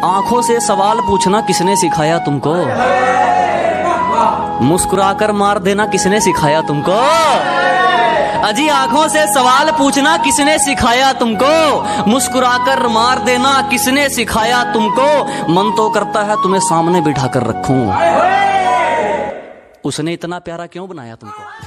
आंखों से सवाल पूछना किसने सिखाया तुमको? मुस्कुराकर मार देना किसने सिखाया तुमको? अजी आंखों से सवाल पूछना किसने सिखाया तुमको? मुस्कुराकर मार देना किसने सिखाया तुमको? मन तो करता है तुम्हें सामने बिठा कर रखूं, उसने इतना प्यारा क्यों बनाया तुमको?